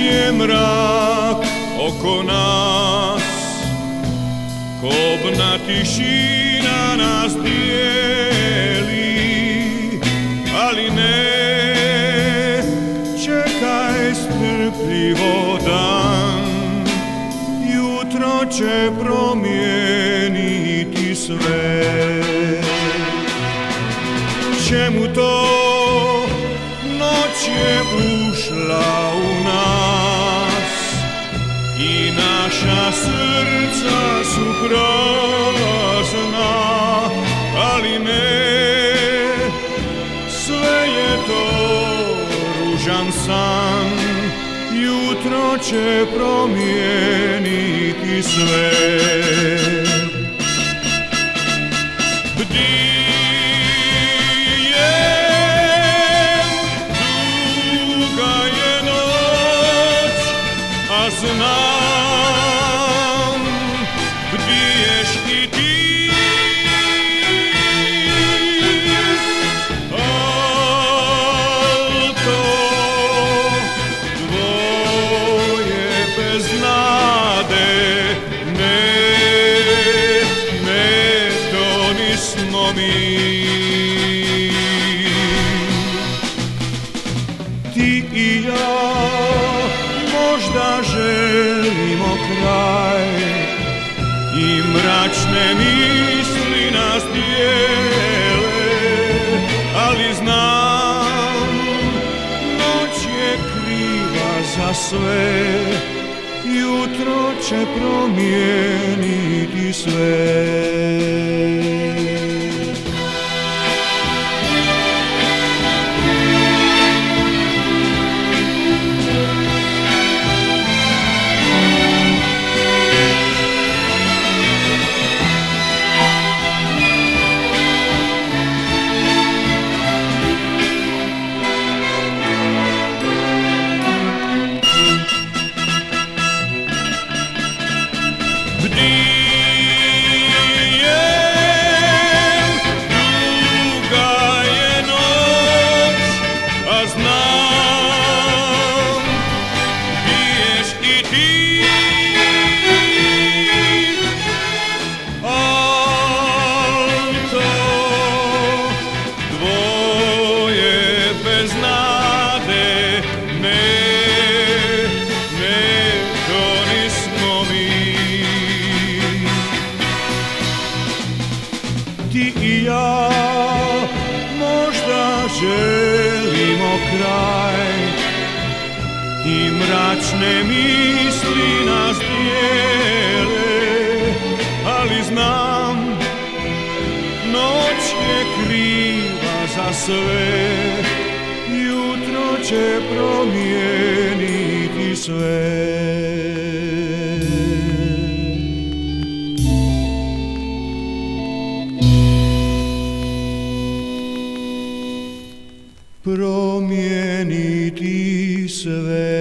je mrak oko nas, kobna tišina nas dijeli, ali ne čekaj strpljivo dan, jutro će promijeniti sve. Čemu to, noć je ušla u nas i naša srca su prazna, ali ne, sve je to ružan san, jutro će promijeniti sve. Znam bdiješ i ti, al to dvoje bez nade, ne, to nismo mi. Ti i ja možda želimo kraj i mračne misli nas dijele, ali znam, noć je kriva za sve, jutro će promijeniti sve. Ti i ja možda želimo kraj i mračne misli nas dijele, ali znam, noć je kriva za sve, jutro će promijeniti sve. Promijeniti sve.